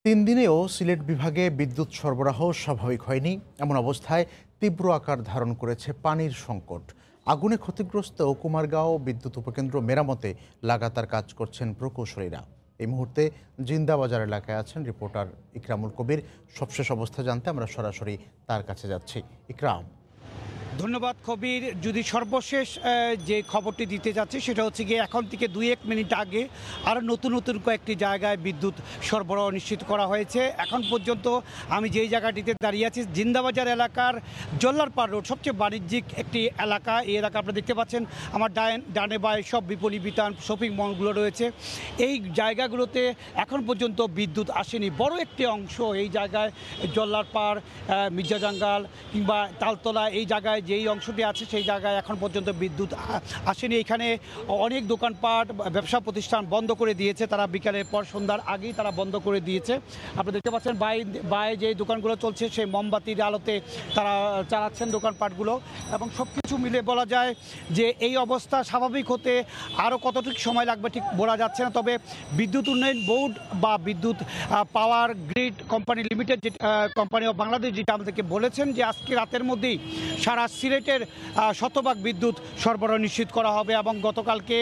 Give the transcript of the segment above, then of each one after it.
তিন দিনেও সিলেট বিভাগে বিদ্যুৎ সরবরাহ স্বাভাবিক হয়নি। এমন অবস্থায় তীব্র আকার ধারণ করেছে পানির সংকট। আগুনে ক্ষতিগ্রস্ত কুমারগাঁও বিদ্যুৎ উপকেন্দ্র মেরামতে লাগাতার কাজ করছেন প্রকৌশলীরা। এই মুহূর্তে জিন্দাবাজার এলাকায় আছেন রিপোর্টার ইকরামুল কবির। সবশেষ অবস্থা জানতে আমরা সরাসরি তার কাছে যাচ্ছি। ইকরাম। ধন্যবাদ কবির। যদি সর্বশেষ যে খবরটি দিতে যাচ্ছি সেটা হচ্ছে গিয়ে এখন থেকে 2-1 মিনিট আগে আরও নতুন কয়েকটি জায়গায় বিদ্যুৎ সরবরাহ নিশ্চিত করা হয়েছে। এখন পর্যন্ত আমি যেই জায়গাটিতে দাঁড়িয়ে আছি জিন্দাবাজার এলাকার জল্লারপাড় রোড, সবচেয়ে বাণিজ্যিক একটি এলাকা। এই এলাকা আপনারা দেখতে পাচ্ছেন আমার ডানে বায়ে সব বিপণী বিতান শপিং মলগুলো রয়েছে। এই জায়গাগুলোতে এখন পর্যন্ত বিদ্যুৎ আসেনি। বড় একটি অংশ এই জায়গায় জল্লারপাড়, মির্জাজাঙ্গাল কিংবা তালতলা এই জায়গায় যেই অংশটি আছে সেই জায়গায় এখন পর্যন্ত বিদ্যুৎ আসেনি। এখানে অনেক দোকানপাট ব্যবসা প্রতিষ্ঠান বন্ধ করে দিয়েছে, তারা বিকালের পর সন্ধ্যার আগেই তারা বন্ধ করে দিয়েছে। আপনারা দেখতে পাচ্ছেন বায়ে যে দোকানগুলো চলছে সেই মোমবাতির আলোতে তারা চালাচ্ছেন দোকানপাটগুলো। এবং সব কিছু মিলে বলা যায় যে এই অবস্থা স্বাভাবিক হতে আরও কতটুকু সময় লাগবে ঠিক বলা যাচ্ছে না। তবে বিদ্যুৎ উন্নয়ন বোর্ড বা বিদ্যুৎ power grid company limited company of Bangladesh যেটা আমাদেরকে বলেছেন যে আজকে রাতের মধ্যেই সারা সিলেটের শতভাগ বিদ্যুৎ সরবরাহ নিশ্চিত করা হবে। এবং গতকালকে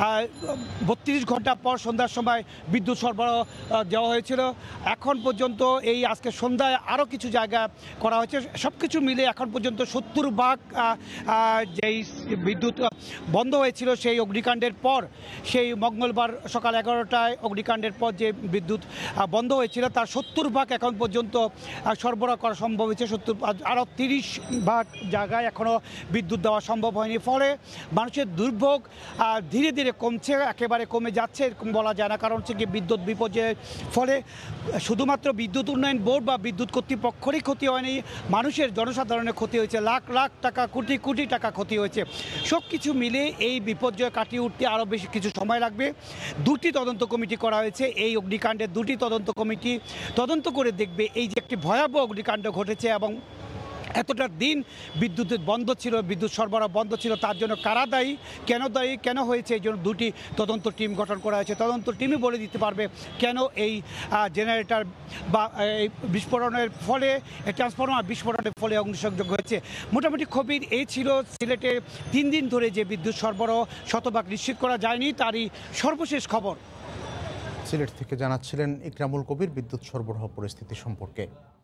32 ঘন্টা পর সন্ধ্যার সময় বিদ্যুৎ সরবরাহ দেওয়া হয়েছিল। এখন পর্যন্ত এই আজকে সন্ধ্যায় আরও কিছু জায়গা করা হয়েছে। সব কিছু মিলে এখন পর্যন্ত 70 ভাগ যেই বিদ্যুৎ বন্ধ হয়েছিল সেই অগ্নিকাণ্ডের পর, সেই মঙ্গলবার সকাল 11টায় অগ্নিকাণ্ডের পর যে বিদ্যুৎ বন্ধ হয়েছিল তার 70 ভাগ এখন পর্যন্ত সরবরাহ করা সম্ভব হয়েছে। আরও 30 ভাগ জায়গায় এখনও বিদ্যুৎ দেওয়া সম্ভব হয়নি। ফলে মানুষের দুর্ভোগ ধীরে ধীরে কমছে, একেবারে কমে যাচ্ছে এরকম বলা যায় না। কারণ হচ্ছে কি বিদ্যুৎ বিপর্যয়ের ফলে শুধুমাত্র বিদ্যুৎ উন্নয়ন বোর্ড বা বিদ্যুৎ কর্তৃপক্ষেরই ক্ষতি হয়নি, মানুষের জনসাধারণের ক্ষতি হয়েছে। লাখ লাখ টাকা, কোটি কোটি টাকা ক্ষতি হয়েছে। সব কিছু মিলে এই বিপর্যয় কাটিয়ে উঠতে আরও বেশি কিছু সময় লাগবে। 2টি তদন্ত কমিটি করা হয়েছে। এই অগ্নিকাণ্ডের 2টি তদন্ত কমিটি তদন্ত করে দেখবে এই যে একটি ভয়াবহ অগ্নিকাণ্ড ঘটেছে এবং এতটা দিন বিদ্যুতের বন্ধ ছিল, বিদ্যুৎ সরবরাহ বন্ধ ছিল, তার জন্য কারা দায়ী, কেন হয়েছে, এই জন্য 2টি তদন্ত টিম গঠন করা হয়েছে। তদন্ত টিমই বলে দিতে পারবে কেন এই জেনারেটর বা এই বিস্ফোরণের ফলে, ট্রান্সফরমার বিস্ফোরণের ফলে অগ্নিসংযোগ হয়েছে। মোটামুটি খবর এই ছিল সিলেটে 3 দিন ধরে যে বিদ্যুৎ সরবরাহ শতভাগ নিশ্চিত করা যায়নি তারই সর্বশেষ খবর। সিলেট থেকে জানাচ্ছিলেন ইকরামুল কবির বিদ্যুৎ সরবরাহ পরিস্থিতি সম্পর্কে।